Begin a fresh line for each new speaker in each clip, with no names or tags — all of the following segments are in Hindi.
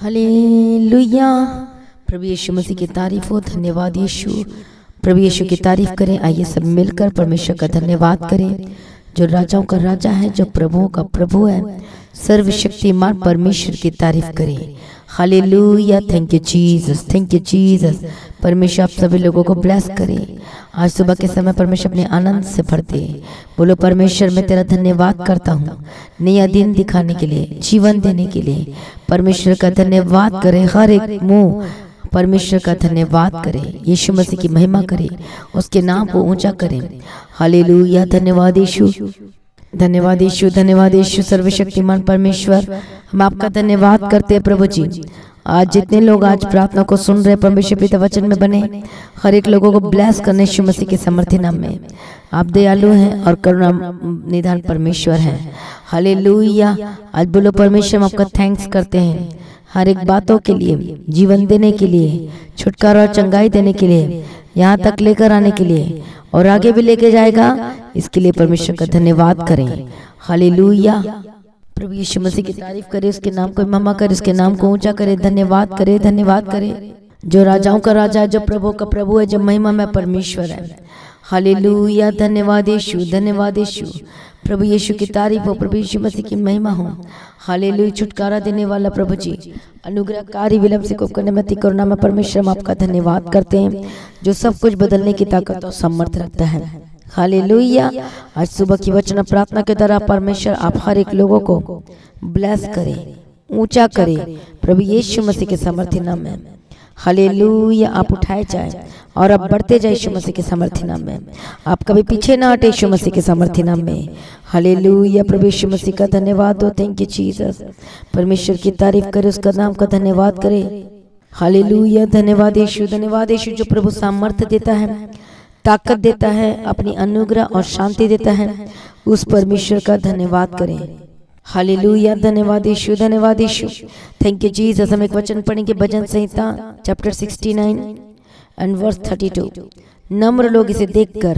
हालेलुया। प्रभु यीशु मसीह की तारीफ हो। धन्यवाद यीशु। प्रभु यीशु की तारीफ करें। आइए सब मिलकर परमेश्वर का धन्यवाद करें, जो राजाओं का राजा है, जो प्रभुओं का प्रभु है, सर्वशक्तिमान परमेश्वर की तारीफ करें। Hallelujah. Thank you Jesus, thank you Jesus. परमेश्वर आप सभी लोगों को ब्लेस करें। आज सुबह के समय परमेश्वर अपने आनंद से भर दे। बोलो परमेश्वर मैं तेरा धन्यवाद करता हूँ नया दिन दिखाने के लिए, जीवन देने के लिए। परमेश्वर का धन्यवाद करें। हर एक मुंह परमेश्वर का धन्यवाद करें, यीशु मसीह की महिमा करें, उसके नाम को ऊंचा करें। हालेलुया। धन्यवाद यीशु, धन्यवाद यीशु, धन्यवाद यीशु। सर्वशक्तिमान परमेश्वर हम आपका धन्यवाद करते हैं प्रभु जी। आज जितने लोग आज प्रार्थना को सुन रहे परमेश्वर पिता वचन में बने, हर एक लोगों को ब्लेस करने यीशु मसीह के समर्थी नाम में। आप दयालु हैं और करुणा निधान परमेश्वर हैं। हालेलुया। आज बोलो परमेश्वर हम आपका थैंक्स करते हैं हर एक बातों के लिए, जीवन देने के लिए, छुटकारा और चंगाई देने के लिए, यहाँ तक लेकर आने के लिए और आगे भी लेके जाएगा, इसके लिए परमेश्वर का धन्यवाद करें। हालेलुया। प्रभु यीशु मसीह की तारीफ करे, उसके नाम को महिमा करे, उसके नाम को ऊंचा करे। धन्यवाद करे, धन्यवाद करे। जो राजाओं का राजा है, जो प्रभु का प्रभु है, जो महिमा में परमेश्वर है। हालेलुया। धन्यवाद यीशु, धन्यवाद यीशु। प्रभु यीशु की तारीफ हो, प्रभु यीशु मसीह की महिमा हो। हालेलुया। छुटकारा देने वाला प्रभु जी, अनुग्रहकारी, विलंब से कोप करने में अति करुणा में परमेश्वर हम आपका धन्यवाद करते हैं, जो सब कुछ बदलने की ताकत और सामर्थ रखता है। हालेलुया। आज सुबह की वचन प्रार्थना के द्वारा परमेश्वर आप हर एक लोगों को ब्लेस करें, ऊंचा करें प्रभु यीशु मसीह के सामर्थ्य नाम में। हालेलुया। आप उठाए जाए और आप बढ़ते जाए यीशु मसीह के सामर्थ्य नाम में। आप कभी पीछे ना हटे यीशु मसीह के सामर्थ्य नाम में। हालेलुया। प्रभु यीशु मसीह का धन्यवाद हो। Thank you Jesus. परमेश्वर की तारीफ करे, उसका नाम का धन्यवाद करे। हालेलुया। धन्यवाद यीशु, धन्यवाद यीशु। जो प्रभु सामर्थ्य देता है, ताकत देता है, अपनी अनुग्रह और शांति देता है, उस परमेश्वर का धन्यवाद करें। हालेलुया। धन्यवाद यीशु, धन्यवाद यीशु। Thank you Jesus. हम एक वचन पढ़ेंगे भजन संहिता चैप्टर 69 एंड वर्स 32। नम्र लोग इसे देखकर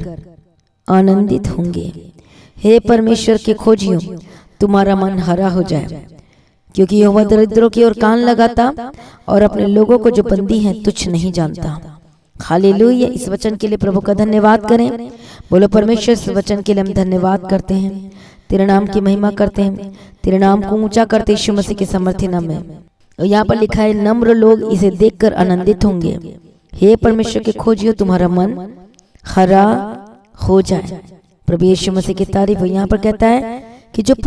आनंदित होंगे। हे परमेश्वर के खोजियों, तुम्हारा मन हरा हो जाए, क्योंकि यहोवा दरिद्रों की ओर कान लगाता और अपने लोगों को जो बंदी हैं तुच्छ नहीं जानता। हालेलुया। इस वचन के लिए प्रभु का धन्यवाद करें। बोलो परमेश्वर इस वचन के लिए हम धन्यवाद करते हैं, तेरे नाम की महिमा करते हैं, तेरे नाम को ऊंचा करते यीशु मसीह के सामर्थ्य नाम में। और यहाँ पर लिखा है नम्र लोग इसे देखकर आनंदित होंगे। हे परमेश्वर के खोजियो, तुम्हारा मन हरा हो जाए। प्रभु यीशु मसीह की तारीफ। यहाँ पर कहता है कि जो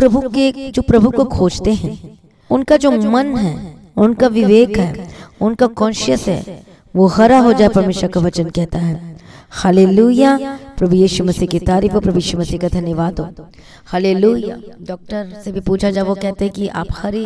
प्रभु को खोजते हैं, उनका जो मन है, उनका विवेक है, उनका कॉन्शियस है, वो हरा हो जाए। परमेश्वर का वचन कहता है। हालेलुया। प्रभु यीशु मसीह की तारीफ हो, प्रभु यीशु मसीह का धन्यवाद हो। हालेलुया। डॉक्टर से भी पूछा जा, वो कहते हैं कि आप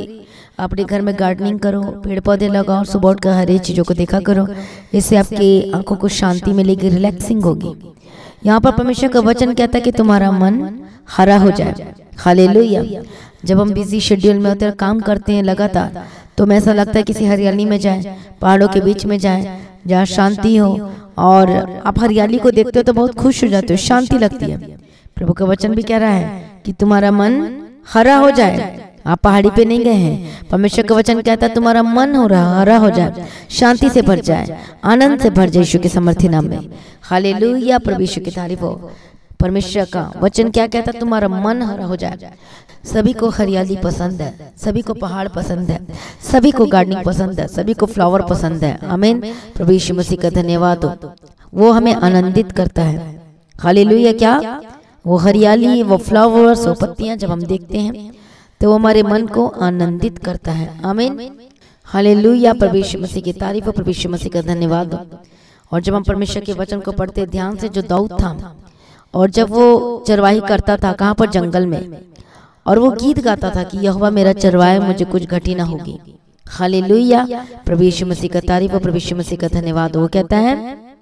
अपने घर में गार्डनिंग करो, पेड़ पौधे लगाओ और सुबह उठकर हरी चीजों को देखा करो, इससे आपकी आंखों को शांति मिलेगी, रिलैक्सिंग होगी। यहाँ पर परमेश्वर का वचन कहता है कि तुम्हारा मन हरा हो जाए। हालेलुया। जब हम बिजी शेड्यूल में होते हैं, काम करते हैं लगातार, तो हमें ऐसा लगता है किसी हरियाली में जाए, पहाड़ों के बीच में जाए, जहाँ शांति हो, और आप हरियाली को देखते हो तो बहुत खुश हो जाते हो, शांति लगती है। प्रभु का वचन भी कह रहा है कि तुम्हारा मन हरा हो जाए। आप पहाड़ी पे नहीं गए हैं, परमेश्वर का वचन कहता है तुम्हारा मन हरा हो जाए, शांति से भर जाए, आनंद से भर जाए यीशु के सामर्थ्य नाम में। हालेलुया। प्रभु यीशु की तारीफ हो। परमेश्वर का वचन क्या कहता है? तुम्हारा मन हरा हो जाए। सभी को हरियाली पसंद है, सभी को पहाड़ पसंद है, सभी को गार्डनिंग पसंद है, सभी को फ्लावर पसंद है। आमीन। प्रभु यीशु मसीह का धन्यवाद हो। वो हमें आनंदित करता है। हालेलुया। क्या वो हरियाली, वो फ्लावर्स, वो पत्तियां जब हम देखते हैं तो वो हमारे मन को आनंदित करता है। आमीन। हालेलुया। प्रभु यीशु मसीह की तारीफ हो, प्रभु यीशु मसीह का धन्यवाद हो। और जब हम परमेश्वर के वचन को पढ़ते ध्यान से, जो दाऊद था, और जब वो चरवाही करता था, कहाँ पर? जंगल में, और वो गीत गाता था कि यहोवा मेरा चरवाहा, मुझे कुछ घटी ना होगी। हालेलुया। प्रभु यीशु मसीह का तारीफ हो, प्रभु यीशु मसीह का धन्यवाद हो। वो कहता है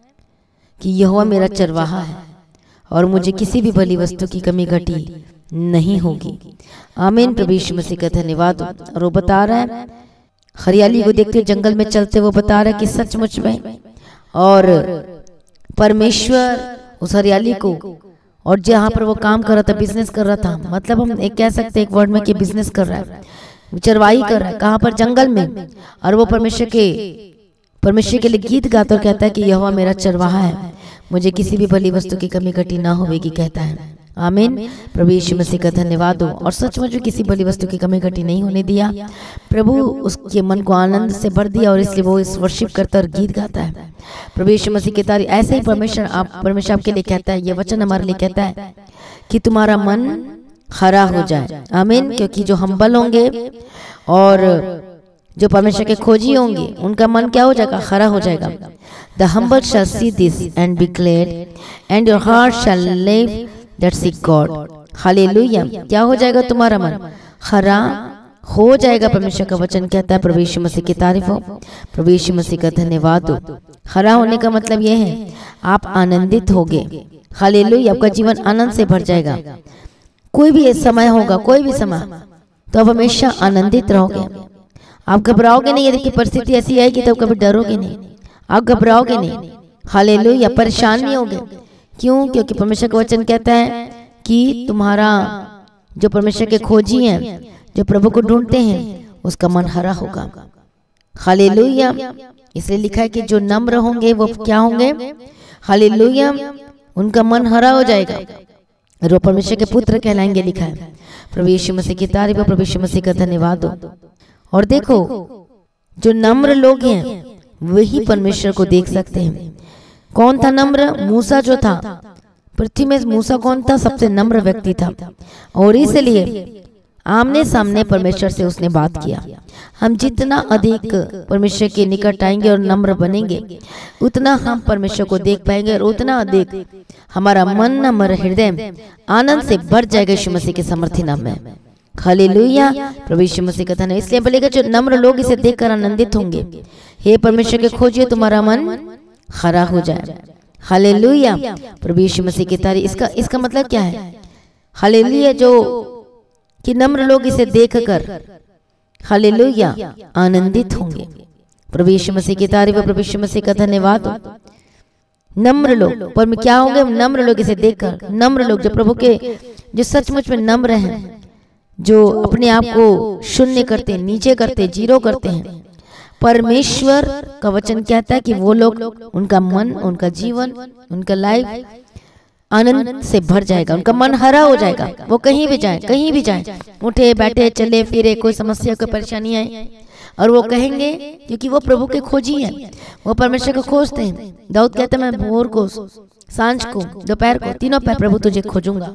कि यहोवा मेरा चरवाहा है और मुझे किसी भी भली वस्तु की कमी घटी नहीं होगी। आमीन। प्रभु यीशु मसीह का धन्यवाद हो। और वो बता रहा है, हरियाली को देखते, जंगल में चलते, वो बता रहा है कि सचमुच में और परमेश्वर उस हरियाली को, और जहाँ पर वो काम कर रहा था, बिजनेस कर रहा था, मतलब हम एक कह सकते हैं एक वर्ड में कि बिजनेस कर रहा है, चरवाही कर रहा है, कहाँ पर? जंगल में। और वो परमेश्वर के लिए गीत गाता और कहता है कि यहोवा मेरा चरवाहा है, मुझे किसी भी भली वस्तु की कमी घटी ना होगी, कहता है। आमीन। प्रभु यीशु मसीह का धन्यवाद हो। और सचमुच में किसी भली वस्तु की कमी घटी नहीं होने दिया। प्रभु उसके मन को आनंद से भर दिया और इसलिए वो इस वर्शिप करता और गीत गाता है। प्रभु यीशु मसीह की तारीफ। ऐसे ही परमेश्वर आपके लिए कहता है, ये वचन हमारे लिए कहता है कि तुम्हारा मन हरा हो जाए। आमीन। क्योंकि जो हम्बल होंगे और जो परमेश्वर के खोजी होंगे उनका मन क्या हो जाएगा? हरा हो जाएगा। The humble shall see this and be glad and your heart shall live that seek God. Hallelujah. क्या हो जाएगा? तुम्हारा मन हरा हो जाएगा। परमेश्वर का वचन कहता है। प्रभु यीशु मसीह की तारीफ हो। प्रभु यीशु मसीह का धन्यवाद हो। हरा होने का मतलब यह है आप आनंदित होगे। हालेलुया। आपका जीवन आनंद से भर जाएगा। कोई भी समय होगा, कोई भी समय, तो आप हमेशा आनंदित रहोगे। आप घबराओगे नहीं। यदि परिस्थिति ऐसी आएगी तो कभी डरोगे नहीं, आप घबराओगे नहीं। हालेलुया। परेशान नहीं होगे। क्यों? क्योंकि परमेश्वर का वचन कहता है कि तुम्हारा जो परमेश्वर के खोजी हैं, जो प्रभु को ढूंढते हैं, उसका मन हरा होगा। हालेलुया। इसलिए लिखा है कि जो नम्र होंगे वो क्या होंगे? हालेलुया। उनका मन हरा हो जाएगा और वो परमेश्वर के पुत्र कहलाएंगे, लिखा है। प्रभु यीशु मसीह की तारीफ हो। प्रभु यीशु मसीह का धन्यवाद हो। और देखो, जो नम्र लोग हैं वही परमेश्वर को देख सकते हैं। कौन था नम्र? मूसा जो था पृथ्वी में। मूसा कौन था? सबसे नम्र व्यक्ति था और इसलिए आमने सामने परमेश्वर से उसने बात किया। हम जितना अधिक परमेश्वर के निकट आएंगे और नम्र बनेंगे, उतना हम परमेश्वर को देख पाएंगे और उतना अधिक हमारा मन, नम्र हृदय आनंद से भर जाएगा यीशु मसीह के समर्थी नाम में। हालेलुया। प्रभु यीशु मसीह का धन्यवाद। इसलिए बोलेगा जो नम्र लोग इसे देखकर आनंदित होंगे। हे परमेश्वर के खोजिए, तुम्हारा मन हरा हो जाए। हालेलुया। प्रभु यीशु मसीह की तारीफ। इसका मतलब क्या है? हालेलुया। जो कि नम्र लोग इसे देखकर हालेलुया आनंदित होंगे। प्रभु यीशु मसीह की तारीफ। प्रभु यीशु मसीह का धन्यवाद हो। नम्र लोग पर क्या होंगे? नम्र लोग इसे देखकर। नम्र लोग जो प्रभु के, जो सचमुच में नम्र हैं, जो अपने आप को शून्य करते, नीचे करते, जीरो करते हैं। परमेश्वर का वचन कहता है कि वो लोग, उनका मन, उनका जीवन, उनका लाइफ आनंद से भर जाएगा। उनका मन हरा हो जाएगा। वो कहीं भी जाए, कहीं भी जाए, उठे बैठे चले फिरे, कोई समस्या, कोई परेशानी आए, और वो कहेंगे, क्योंकि वो प्रभु के खोजी हैं, वो परमेश्वर को खोजते हैं। दाऊद कहता है, मैं भोर को, सांझ को, दोपहर को, तीनों पहर प्रभु तुझे खोजूंगा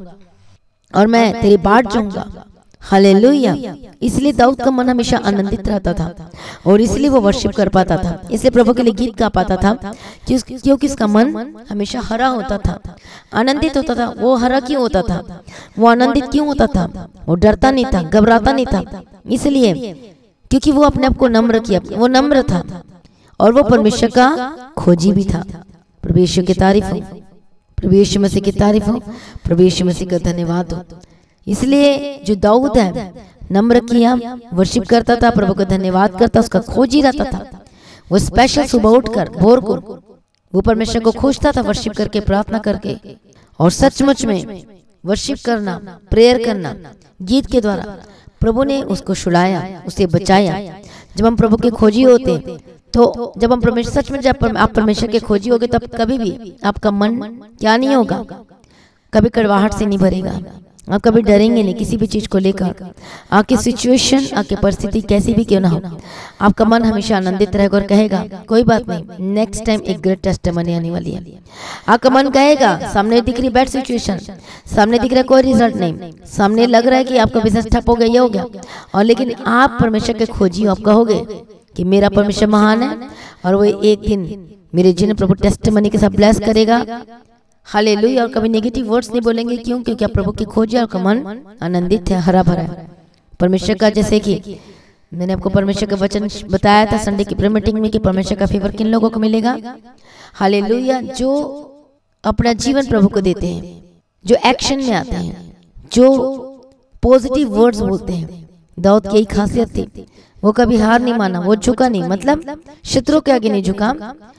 और मैं तेरी बाट जाऊंगा। हालेलुया। इसलिए दाऊद का मन हमेशा आनंदित रहता था और इसलिए वो वर्शिप कर पाता था, इसलिए प्रभु के लिए गीत गा पाता था, क्योंकि उसका मन हमेशा हरा होता था, आनंदित होता था। वो हरा क्यों होता था? वो आनंदित क्यों होता था? वो डरता नहीं था, घबराता नहीं था, इसलिए क्योंकि वो अपने आप को नम्र किया। वो नम्र था और वो परमेश्वर का खोजी भी था। प्रभु यीशु की तारीफ हो। प्रभु यीशु मसीह की तारीफ हो। प्रभु यीशु मसीह का धन्यवाद हो। इसलिए जो दाऊद है, नम्र किया, वर्शिप करता था, प्रभु का धन्यवाद करता, उसका खोजी रहता था। वो स्पेशल सुबह उठकर भोर को वो परमेश्वर को खोजता था, वर्शिप करके, प्रार्थना करके। और सचमुच में वर्शिप करना, प्रेयर करना, गीत के द्वारा प्रभु ने उसको छुड़ाया, उसे बचाया। जब हम प्रभु के खोजी होते, तो जब हम परमेश्वर, सच में जब आप परमेश्वर के खोजी होगे, तब कभी भी आपका मन क्या नहीं होगा? कभी कड़वाहट से नहीं भरेगा। आप कभी डरेंगे नहीं किसी भी चीज को लेकर। आपकी सिचुएशन, आपकी परिस्थिति कैसी भी क्यों ना हो, आपका मन हमेशा आनंदित रहेगा और कहेगा कोई बात नहीं, नेक्स्ट टाइम एक ग्रेट टेस्टिमनी आने वाली है। आपका मन कहेगा, सामने दिख रही बैड सिचुएशन, सामने दिख रहा है कोई रिजल्ट नहीं, सामने लग रहा है कि आपका बिजनेस ठप हो गया, ये हो गया, और लेकिन आप परमेश्वर के खोजी हो, आप कहोगे कि मेरा परमेश्वर महान है और वो एक दिन मेरे जीवन प्रभु टेस्टिमनी के साथ ब्लेस करेगा। हालेलुया। और कभी नेगेटिव वर्ड्स नहीं बोलेंगे। क्यों? क्योंकि आप प्रभु की खोजी और मन आनंदित है, हरा भरा है परमेश्वर का। जैसे कि मैंने आपको परमेश्वर का वचन बताया था संडे की प्रेयर मीटिंग में कि परमेश्वर का फेवर किन लोगों को मिलेगा। हालेलुया। जो अपना जीवन प्रभु को देते हैं, जो एक्शन में आते हैं, जो पॉजिटिव वर्ड्स बोलते हैं। दाऊद की यही खासियत थी, वो कभी हार नहीं माना, वो झुका नहीं, मतलब शत्रु के आगे नहीं झुका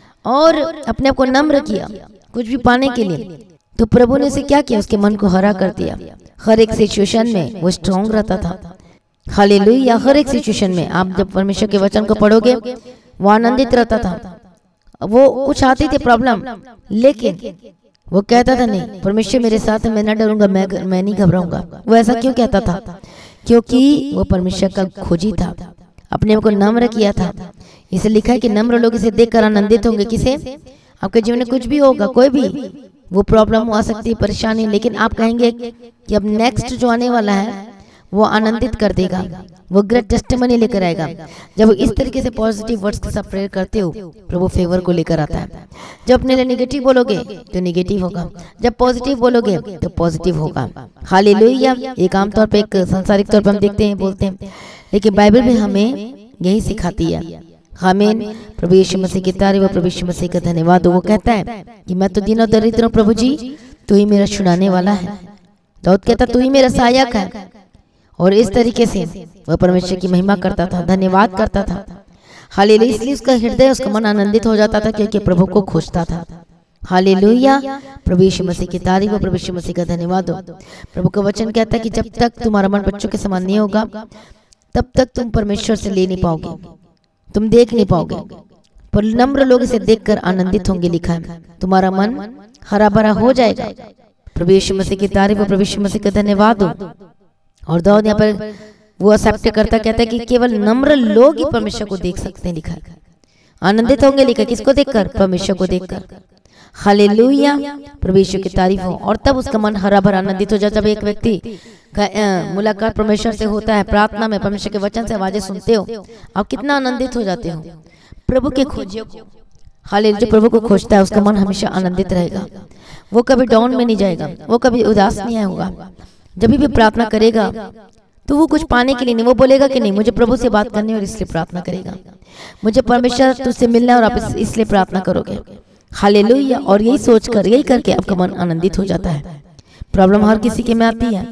और अपने आप को नम्र किया कुछ भी पाने के लिए। तो प्रभु ने उसे क्या किया? उसके मन को हरा कर दिया। हर एक सिचुएशन में वो स्ट्रॉन्ग रहता था। हालेलुया। हर एक सिचुएशन में आप जब परमेश्वर के वचन को पढ़ोगे वो आनंदित रहता था। वो कुछ आती थी प्रॉब्लम, लेकिन वो कहता था नहीं, परमेश्वर मेरे साथ है, मैं ना डरूंगा, मैं नहीं घबराऊंगा। वो ऐसा क्यों कहता था? क्योंकि वो परमेश्वर का खोजी था, अपने आप को नम्र किया था। इसे लिखा है कि नम्र लोग इसे देखकर आनंदित होंगे। किसे? आपके जीवन में कुछ भी होगा, कोई भी वो प्रॉब्लम आ सकती है, परेशानी, लेकिन आप कहेंगे कि अब नेक्स्ट जो आने वाला है वो आनंदित कर देगा, वो ग्रेट टेस्टिमनी लेकर आएगा। जब इस तरीके से पॉजिटिव वर्ड्स के साथ प्रेयर करते हो, प्रभु फेवर को लेकर आता है। जब अपने लिए नेगेटिव बोलोगे तो नेगेटिव होगा, जब पॉजिटिव बोलोगे तो पॉजिटिव होगा। हालेलुया। एक आमतौर पे, एक सांसारिक तौर पर हम देखते हैं, बोलते हैं, लेकिन बाइबल में हमें यही सिखाती है। आमीन। प्रभु यीशु मसीह की तारीफ हो, प्रभु यीशु मसीह का धन्यवाद हो। वो कहता है कि मैं तो दीनों दरिद्र हूं, प्रभु जी तू ही मेरा छुड़ाने वाला है। दाऊद कहता तू ही मेरा सहायक है। और इस तरीके से वह परमेश्वर की महिमा करता था, धन्यवाद करता था। हालेलुया। इसलिए उसका हृदय, उसका मन आनंदित हो जाता था, क्योंकि प्रभु को खोजता था। हालेलुया। प्रभु यीशु मसीह की तारीफ हो, प्रभु यीशु मसीह का धन्यवाद हो। प्रभु का वचन कहता है कि जब तक तुम्हारा मन बच्चों के समान नहीं होगा, तब तक तुम परमेश्वर से ले नहीं पाओगे, तुम देख नहीं पाओगे। पर नम्र लोग इसे देखकर आनंदित होंगे, लिखा है। तुम्हारा मन हरा भरा हो जाएगा। प्रभु यीशु मसीह की तारीफ हो, प्रभु यीशु मसीह का धन्यवाद हो। और दाऊद यहाँ पर वो एक्सेप्ट करता, कहता है कि केवल नम्र लोग ही परमेश्वर को देख सकते हैं, लिखा है। आनंदित होंगे, लिखा है। किसको देखकर? परमेश्वर को देखकर। हालेलुया। प्रभु यीशु की तारीफ हो। और तब उसका मन हरा भरा आनंदित हो जाता। जब एक व्यक्ति का मुलाकात परमेश्वर से होता है, प्रार्थना में परमेश्वर के वचन से आवाजें सुनते हो, आप कितना आनंदित हो जाते हो। प्रभु के खोजियों को, हालेलुया, जो प्रभु को खोजता है उसका मन हमेशा आनंदित रहेगा। वो कभी डाउन में नहीं जाएगा, वो कभी उदास नहीं होगा। जब भी प्रार्थना करेगा तो वो कुछ पाने के लिए नहीं, वो बोलेगा कि नहीं मुझे प्रभु से बात करनी है और इसलिए प्रार्थना करेगा। मुझे परमेश्वर तुझसे मिलना है और आप इसलिए प्रार्थना करोगे। हालेलुया। और यही सोचकर, यही करके आपका मन आनंदित हो जाता है। प्रॉब्लम हर किसी के में आती है,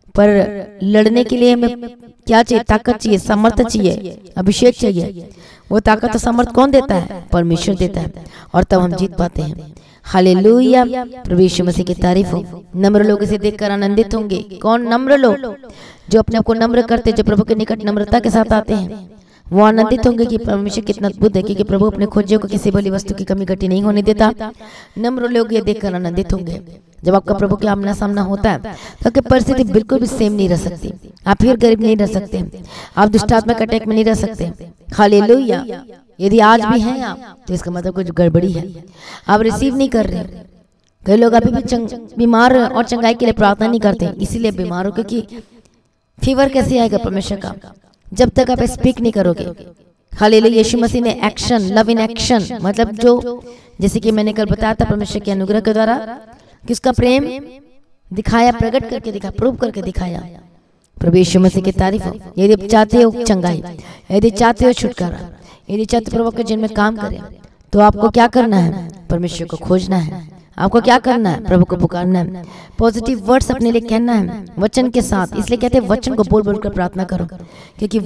पर लड़ने के लिए हमें क्या चाहिए? ताकत चाहिए, सामर्थ्य चाहिए, अभिषेक चाहिए। वो ताकत और सामर्थ्य कौन देता है? परमेश्वर देता है। और तब हम जीत पाते हैं। हालेलुया। प्रभु यीशु मसीह की तारीफ हो। नम्र लोग इसे देखकर आनंदित होंगे। कौन? नम्र लोग, जो अपने आप को नम्र करते, जो प्रभु के निकट नम्रता के साथ आते हैं, वो आनंदित होंगे कि परमेश्वर कितना अद्भुत है, क्योंकि प्रभु अपने खोजियों को किसी भली वस्तु की कमी घटी नहीं होने देता। नम्र लोग ये देखकर आनंदित होंगे। जब आपका प्रभु के आमना सामना होता है तो आपकी परिस्थिति बिल्कुल भी सेम नहीं रह सकती। आप फिर गरीब नहीं रह सकते, आप दुष्टात्मक अटैक में नहीं रह सकते। हालेलुया। यदि आज भी हैं आप, तो इसका मतलब कुछ गड़बड़ी है, आप रिसीव नहीं कर रहे। कई लोग अभी भी बीमार और चंगाई के लिए प्रार्थना नहीं करते, इसीलिए बीमार हो। क्योंकि फीवर कैसे आएगा परमेश्वर का? जब तक आप स्पीक नहीं करोगे। हालेलुया। यीशु मसीह ने एक्शन, लव इन एक्शन, मतलब जो, जैसे कि मैंने कल बताया था, परमेश्वर के अनुग्रह के द्वारा किसका प्रेम दिखाया, प्रकट करके दिखाया, प्रूव करके दिखाया। प्रभु यीशु मसीह की तारीफ हो। यदि आप चाहते हो चंगाई, यदि चाहते हो छुटकारा, यदि चाहते प्रभु के जिन में काम करें, तो आपको क्या करना है? परमेश्वर को खोजना है। आपको क्या करना है? प्रभु को पुकारना है। पॉजिटिव वर्ड्स अपने लिए कहना है वचन के साथ। इसलिए कहते हैं वचन को बोल बोल कर प्रार्थना करो, क्योंकि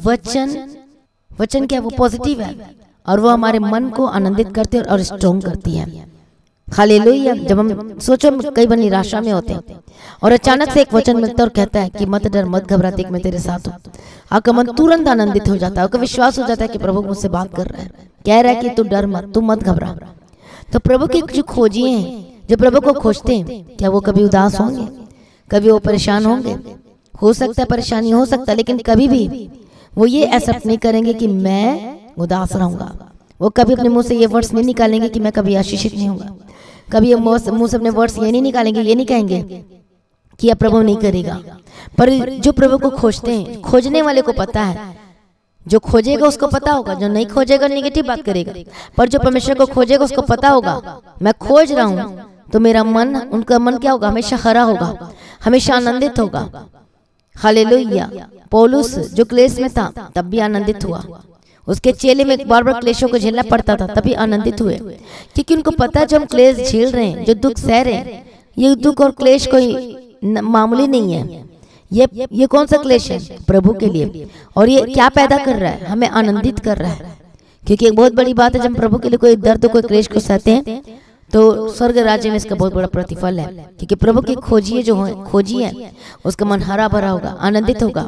वचन क्या है? वो पॉजिटिव है और वो हमारे मन को आनंदित करती है और स्ट्रॉन्ग करती है। हालेलुया। जब हम सोचो, कई बार निराशा में होते हैं और अचानक से एक वचन मिलता है और कहता है कि मत डर, मत घबरा, देख मैं तेरे साथ हूँ। आपका मन तुरंत आनंदित हो जाता है, आपका विश्वास हो जाता है कि प्रभु मुझसे बात कर रहा है, कह रहा है कि तू डर मत, तू मत घबरा। तो प्रभु के जो खोजिए हैं, जो प्रभु को खोजते हैं, क्या वो कभी उदास होंगे? कभी वो परेशान होंगे? हो सकता है परेशानी हो सकता है, लेकिन कभी भी वो ये एक्सेप्ट नहीं करेंगे कि मैं उदास रहूंगा। वो कभी अपने मुंह से ये वर्ड्स नहीं निकालेंगे कि मैं कभी आशीषित नहीं होगा। कभी मुंह से अपने वर्ड्स ये नहीं निकालेंगे, ये नहीं कहेंगे कि अब प्रभु नहीं करेगा। पर जो प्रभु को खोजते हैं, खोजने वाले को पता है, जो खोजेगा उसको पता होगा, जो नहीं खोजेगा नेगेटिव बात करेगा। पर जो परमेश्वर को खोजेगा उसको पता होगा मैं खोज रहा हूँ, तो मेरा मन, उनका मन क्या होगा? हमेशा हरा होगा, हमेशा आनंदित होगा। हालेलुया। पौलुस जो क्लेश में था तब भी आनंदित हुआ। उसके चेले में बार बार क्लेशों को झेलना पड़ता था, तभी आनंदित हुए, क्योंकि उनको पता है जो हम क्लेश झेल रहे हैं, जो दुख सह रहे हैं, ये दुख और क्लेश कोई मामूली नहीं है। ये कौन सा क्लेश है? प्रभु के लिए। और ये क्या पैदा कर रहा है? हमें आनंदित कर रहा है। क्योंकि एक बहुत बड़ी बात है, जब प्रभु के लिए कोई दर्द, कोई क्लेश को सहते हैं, तो स्वर्ग राज्य में इसका बहुत बड़ा प्रतिफल है। क्योंकि प्रभु के खोजिए जो है, खोजी है, उसका मन हरा भरा होगा, आनंदित होगा।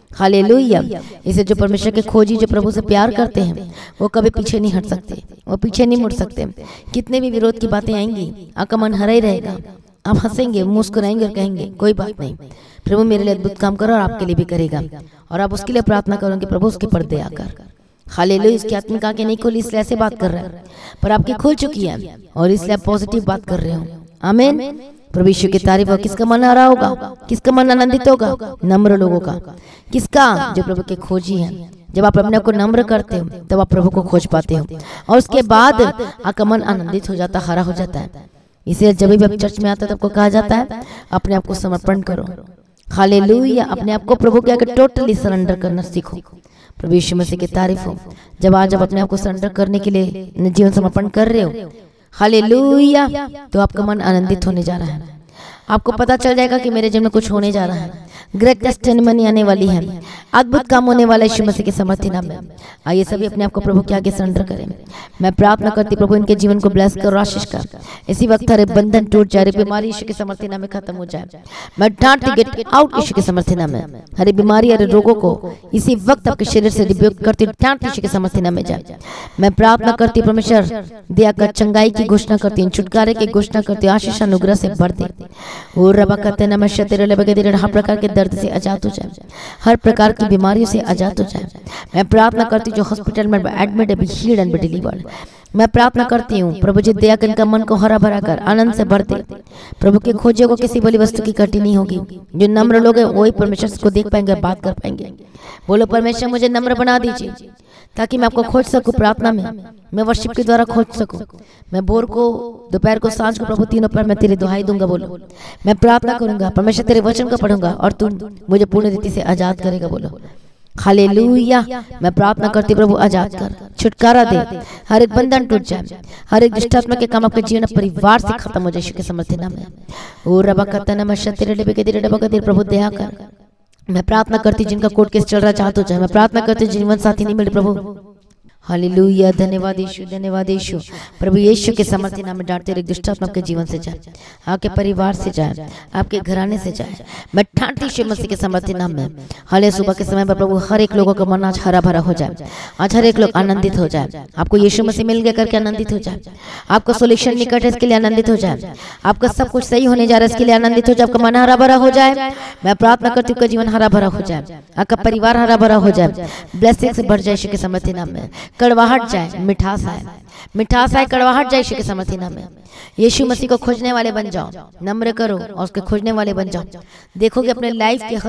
हालेलुया। इसे जो परमेश्वर के खोजी, जो प्रभु से प्यार करते हैं, वो कभी पीछे नहीं हट सकते, वो पीछे नहीं मुड़ सकते। कितने भी विरोध की बातें आएंगी, आपका मन हरा ही रहेगा। आप हंसेंगे, मुस्कुराएंगे और कहेंगे कोई बात नहीं, प्रभु मेरे लिए अद्भुत काम करो और आपके लिए भी करेगा। और आप उसके लिए प्रार्थना करोगे, प्रभु उसके पर्दे आकर। हालेलुया। इसकी आत्मिक आंखें नहीं खोली इसलिए ऐसे बात कर रहा है, पर आपकी खुल चुकी है और इसलिए आप पॉजिटिव बात कर रहे हो। आमीन। प्रभु यीशु की तारीफ हो। किसका मन आ रहा होगा, किसका मन आनंदित होगा? नम्र लोगों का। किसका? जो प्रभु के खोजी है। जब आप अपने आप को नम्र करते हो तब आप प्रभु को खोज पाते हो और उसके बाद आपका मन आनंदित हो जाता, हरा हो जाता है। इसलिए जब भी आप चर्च में आते हो आपको कहा जाता है अपने आप को समर्पण करो। हालेलुया। अपने आप को प्रभु के आगे टोटली सरेंडर करना सीखो। प्रभु यीशु मसीह की तारीफ हो। जब आज आप अपने आप को सरेंडर करने के लिए जीवन समर्पण कर रहे हो, हालेलुया, तो आपका मन आनंदित होने जा रहा है। आपको पता चल जाएगा कि मेरे जीवन में कुछ होने जा रहा है, ग्रेट टेस्टिमनी आने वाली है, अद्भुत काम होने वाला है यीशु मसीह के समर्थी नाम में। आइए सभी अपने आप को प्रभु के आगे सरेंडर करें। मैं प्रार्थना करती प्रभु इनके जीवन को ब्लेस कर और आशीष कर। इसी वक्त हर बंधन टूट जाए, बीमारी यीशु के समर्थी नाम में खत्म हो जाए। मैं डांटती गेट आउट यीशु के समर्थी नाम में। हर बीमारी, हर रोगों को इसी वक्त आपके शरीर से रिब्यूक करती डांट यीशु के समर्थी नाम में जाए। मैं प्रार्थना करती परमेश्वर दया कर चंगाई की घोषणा करती हूँ, छुटकारे की घोषणा करती हूँ, आशीष अनुग्रह से भर दे। वो रबा कहते हैं नमः तेरे लबे तेरे हर प्रकार के दर्द से आजाद हो जाए, हर प्रकार की बीमारियों से आजाद हो जाए। मैं प्रार्थना करती हूँ जो हॉस्पिटल में एडमिट है be healed and be delivered. मैं प्रार्थना करती हूँ प्रभु जी दया कर इनका मन को हरा भरा कर आनंद से भर दे। प्रभु के खोजे को किसी बोली वस्तु की कटी नहीं होगी। जो नम्र लोग हैं वही परमेश्वर को देख पाएंगे, बात कर पाएंगे। बोलो परमेश्वर मुझे नम्र बना दीजिए ताकि मैं आपको खोज सकूं प्रार्थना में, मैं वर्शिप के द्वारा खोज सकूं। मैं भोर को, दोपहर को, सांझ को प्रभु तीनों पर मैं तेरी दुहाई दूंगा। बोलो मैं प्रार्थना करूंगा परमेश्वर तेरे वचन को पढ़ूंगा और तू मुझे पूर्ण रीति से आजाद करेगा। बोलो हालेलुया। मैं प्रार्थना करती प्रभु आजाद कर, छुटकारा दे, हर एक बंधन टूट जाए, हर एक दुष्टात्मा के काम आपके जीवन परिवार से खत्म हो जाए यीशु के समर्थी नाम में। ओ रबा कहता ना मैं तेरे डबे के तेरे डबा का तेरे प्रभु दया कर। मैं प्रार्थना करती जिनका कोर्ट केस चल रहा चाहते हो जाए, मैं प्रार्थना करती जीवन साथी नहीं मिले प्रभु। हालेलुया। धन्यवाद यीशु, धन्यवाद यीशु। प्रभु यीशु के समर्थी नाम में डांटते रहे दुष्ट आत्मा आपके जीवन से जाए, आपके परिवार से जाए, आपके घराने से जाए। मैं डांटती यीशु मसीह के समर्थी नाम में। हाले सुबह के समय पर प्रभु हर एक लोगों का मन आज हरा भरा हो जाए, आज हर एक लोग आनंदित हो जाए। आपको यीशु मसीह मिल गया करके आनंदित हो जाए, आपका सोल्यूशन निकट है इसके लिए आनंदित हो जाए, आपका सब कुछ सही होने जा रहा है इसके लिए आनंदित हो जाए, आपका मन हरा भरा हो जाए। मैं प्रार्थना करती हूँ जीवन हरा भरा हो जाए, आपका परिवार हरा भरा हो जाए, ब्लेसिंग से भर जाए यीशु के समर्थी नाम में। कड़वाहट जाए, मिठास आए, मिठास आए, कड़वाहट जाए यीशु के समर्थी नाम में। यीशु मसीह को खोजने वाले बन जाओ, नम्र करो और उसके खोजने वाले बन जाओ। देखोगे अपने लाइफ के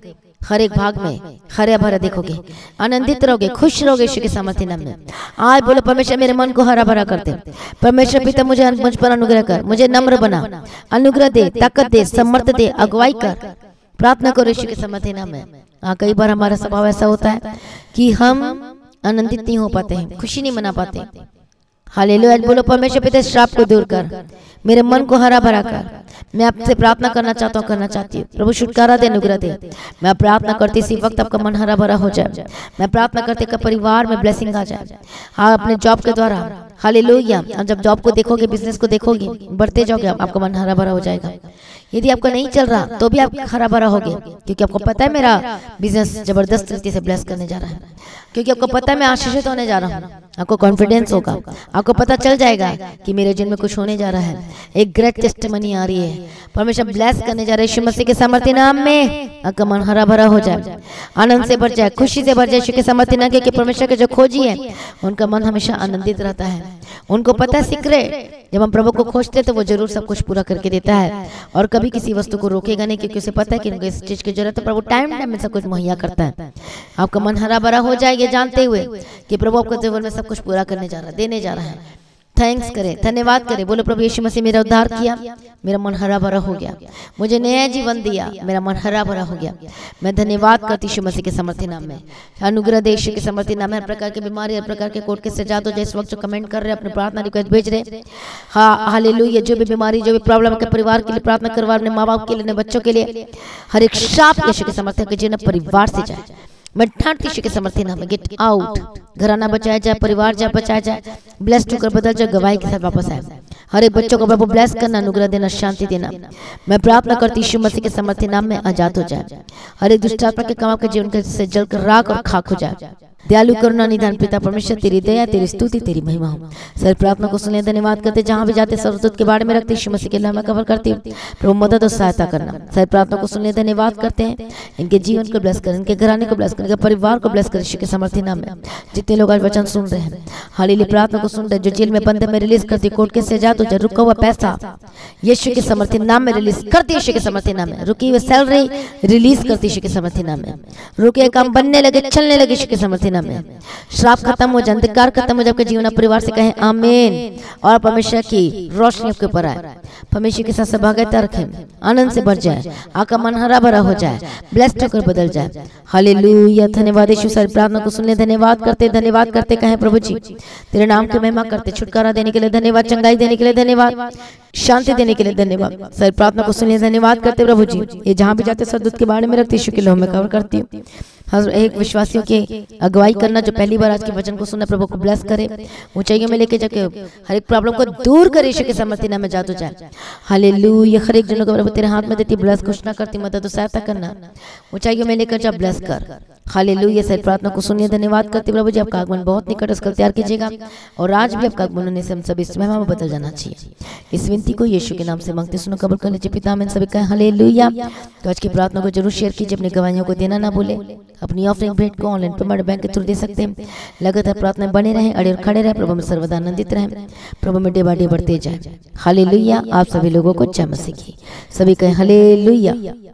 हर एक भाग में हरे भरा देखोगे, आनंदित रहोगे, खुश रहोगे यीशु के समर्थी नाम में। आज बोलो परमेश्वर मेरे मन को हरा भरा कर दे। परमेश्वर पिता मुझ पर अनुग्रह कर, मुझे नम्र बना, अनुग्रह दे, ताकत दे, समर्थ दे, अगुवाई कर। प्रार्थना करो यीशु के समर्थी नाम में। कई बार हमारा स्वभाव ऐसा होता है कि हम आनंदित नहीं हो पाते हैं, खुशी नहीं मना पाते। हालेलुया। बोलो परमेश्वर पिता श्राप को दूर कर, मेरे मन को हरा भरा कर। मैं आपसे प्रार्थना करना चाहता हूँ, करना चाहती हूँ प्रभु छुटकारा दे, अनुग्रह दे। मैं प्रार्थना करती इसी वक्त आपका मन हरा भरा हो जाए। मैं प्रार्थना करती का परिवार में ब्लेसिंग आ जाए। हाँ अपने जॉब के द्वारा, हालेलुया। जब जॉब को देखोगे, बिजनेस को देखोगे, बढ़ते जाओगे, आपका मन हरा भरा हो जाएगा। यदि आपका नहीं चल रहा तो भी आप हरा भरा होगे, क्योंकि आपको पता है मेरा बिजनेस जबरदस्त रीति से ब्लेस करने जा रहा है, क्योंकि आपको पता है मैं आशीषित होने जा रहा हूँ। आपको कॉन्फिडेंस होगा, आपको पता चल जाएगा कि मेरे जीवन में कुछ होने जा रहा है, एक ग्रेट टेस्टिमनी आ रही है। परमेश्वर ब्लेस करने जा रहे हैं यीशु मसीह के समर्थी नाम में। आपका मन हरा भरा हो जाए, आनंद से भर जाए, खुशी से भर जाए यीशु के समर्थी नाम, क्योंकि परमेश्वर के जो खोजी है उनका मन हमेशा आनंदित रहता है। उनको पता है सीक्रेट, जब हम प्रभु को खोजते तो वो जरूर सब कुछ पूरा करके देता है और कभी किसी वस्तु को रोकेगा नहीं, क्योंकि उसे पता है कि इनको इस चीज की जरूरत है। प्रभु टाइम टाइम में सब कुछ मुहैया करता है। आपका मन हरा भरा हो जाए ये जानते हुए कि प्रभु आपके जीवन में सब कुछ पूरा करने जा रहा है, देने जा रहा है। थैंक्स करें, धन्यवाद करें। बोलो प्रभु यीशु मसीह मेरा उद्धार किया, मेरा मन हरा भरा हो गया, मुझे नया जीवन दिया, मेरा मन हरा भरा हो गया। मैं धन्यवाद करती यीशु मसीह के समर्थी नाम में। अनुग्रह दे यीशु के समर्थी नाम में। हर प्रकार की बीमारी, हर प्रकार के कोर्ट के सजा दो। जिस वक्त जो कमेंट कर रहे हैं, अपने प्रार्थना रिक्वेस्ट भेज रहे, हाँ हालेलुया। जो भी बीमारी, जो भी प्रॉब्लम के परिवार के लिए प्रार्थना करवा, अपने माँ बाप के लिए, अपने बच्चों के लिए, हर एक शाप यीशु के समर्थी के जीवन परिवार से जाए। मैं ठांटती यीशु के समर्थी नाम में। गेट आउट, घराना बचाया जाए, परिवार जाए बचाया जाए, ब्लेस्ड होकर बदल जाए, गवाही के साथ वापस आए। हर एक बच्चों को प्रभु ब्लेस करना, अनुग्रह देना, शांति देना। मैं प्रार्थना करती यीशु मसीह के समर्थी नाम में आजाद हो जाए। हर एक दुष्ट आत्मा के काम आपके जीवन के से जलकर राख और खाक हो जाए। दयालु करुणा निदान पिता परमेश्वर, तेरी दया, तेरी स्तुति, तेरी महिमा हो। सर प्रार्थना को सुनने धन्यवाद करते, जहां भी जाते सर्वदूत के बारे में रखते यीशु मसीह के नाम में कवर करती हूँ। प्रभु मदद और सहायता करना। सर प्रार्थना को सुनने धन्यवाद करते हैं, इनके जीवन को ब्लेस करें, इनके घराने को ब्लेस करें, इनके परिवार को ब्लेस करें यीशु के समर्थी नाम में। जितने लोग आज वचन सुन रहे हैं, हालेलुया, प्रार्थना को सुन रहे, जो जेल में बंद है मैं रिलीज करती, कोर्ट के से आजाद हो जाए। रुका हुआ पैसा यीशु के समर्थी नाम में रिलीज करती यीशु के समर्थी नाम में। रुकी हुई सैलरी रिलीज करती यीशु के समर्थी नाम में। रुके काम बनने लगे, चलने लगे यीशु के समर्थी नाम में। श्राप खत्म हो जाए, अंधकार खत्म हो जाए आपके जीवन परिवार से कहें आमीन। और परमेश्वर की रोशनी आपके ऊपर आए, परमेश्वर के साथ सहभागिता रखें, आनंद से भर जाए, आपका मन हरा भरा हो जाए, ब्लेस्ड होकर बदल जाए। हालेलुया, धन्यवाद यीशु। सारी प्रार्थना को सुनने धन्यवाद करते कहें प्रभु जी तेरे नाम की महिमा करते, छुटकारा देने के लिए धन्यवाद, चंगाई देने के लिए धन्यवाद, शांति देने के लिए धन्यवाद। सारी प्रार्थना को सुनने धन्यवाद करते प्रभु जी। ये जहां भी जाते सर्वदूत के बारे में रखते यीशु के लोह में कवर करती हूँ। हर एक विश्वासियों की अगुवाई करना, जो पहली बार आज के वचन को सुना, प्रभु को ब्लेस करे, ऊंचाइयों में लेके जाके हर एक प्रॉब्लम को दूर करे यीशु के समर्थी नाम में जात हो जाए। हालेलुया, हर एक जनों को प्रभु तेरे हाथ में देती, ब्लेस घोषणा करती, मदद और सहायता करना, ऊंचाइयों में लेकर जा, ब्लेस कर। हालेलुया, सारी प्रार्थना को सुनिए धन्यवाद करते प्रभु जी। आपका आगमन बहुत निकट, उसका तैयार कीजिएगा और आज भी आपका आगमन होने से हम सब इस महिमा में बदल जाना चाहिए। इस विनती को यीशु के नाम से मांगते, सुनो, कबूल कर लीजिए पिता। में सभी कहें हालेलुया। तो आज की प्रार्थना को जरूर शेयर कीजिए, अपनी गवाहियों को देना ना भूले। अपनी ऑफरिंग भेंट को ऑनलाइन पेमेंट बैंक के थ्रू दे सकते हैं। लगातार प्रार्थना बने रहें, अड़े और खड़े रहें, प्रभु में सर्वदा आनंदित रहें, प्रभु में डे बाय डे बढ़ते जाए। हालेलुया। आप सभी लोगों को जय मसीह की। सभी कहें हालेलुया।